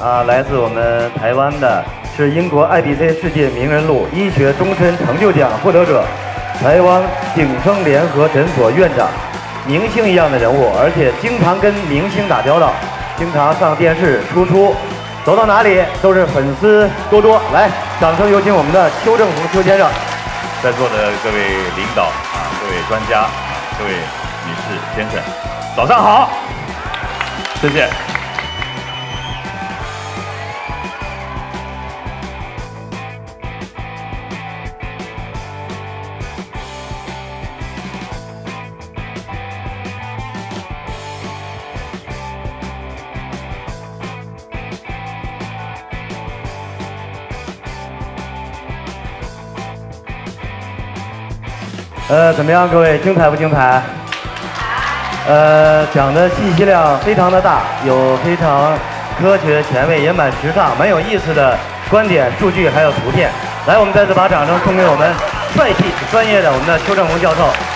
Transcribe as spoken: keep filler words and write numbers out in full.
啊，来自我们台湾的，是英国 I B C 世界名人录医学终身成就奖获得者，台湾景生联合诊所院长，明星一样的人物，而且经常跟明星打交道，经常上电视输出，走到哪里都是粉丝多多。来，掌声有请我们的邱正红邱先生。 在座的各位领导啊，各位专家，各位女士先生，早上好，谢谢。 呃，怎么样，各位，精彩不精彩？呃，讲的信息量非常的大，有非常科学、前卫，也蛮时尚、蛮有意思的观点、数据还有图片。来，我们再次把掌声送给我们帅气、专业的我们的邱正红教授。